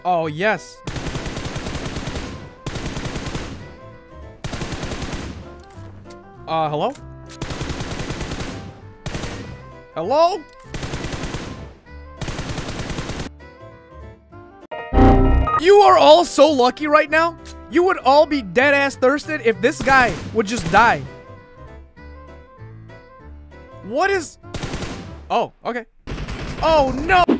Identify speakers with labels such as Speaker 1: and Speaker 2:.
Speaker 1: Oh, yes. Hello? Hello? You are all so lucky right now. You would all be dead-ass thirsted if this guy would just die. What is... Oh, okay. Oh, no!